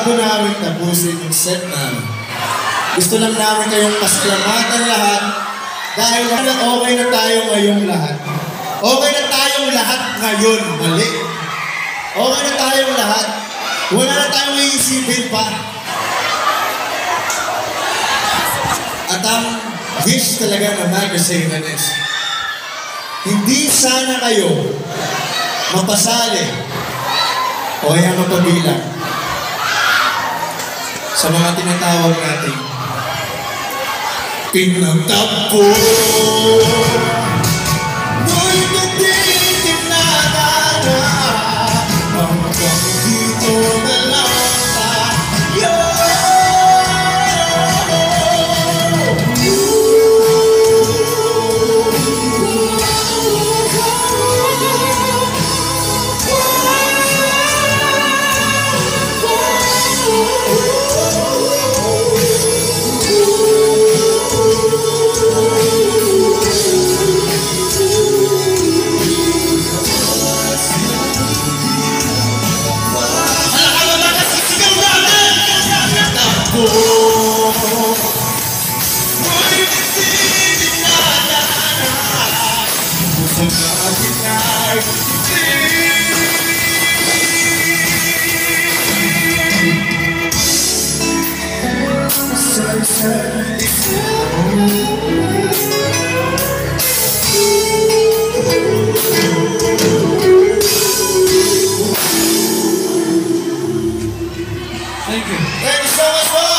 bago namin tapusin yung set namin, gusto lang namin kayong pasalamatan lahat dahil okay na tayo ngayong lahat. Okay na tayong lahat ngayon, mali. Okay na tayong lahat. Wala na tayong iisipin pa. At ang wish talaga ng magazine is, hindi sana kayo mapasali o kaya mapabilang sa mga tinatawag nating pinagtapo. Ngunit hindi tinadana hanggang dito na lang tayo. Thank you. Thank you so much po!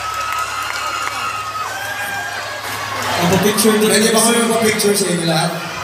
Picture din. Pwede ba kami magpa-picture sa inyo lahat?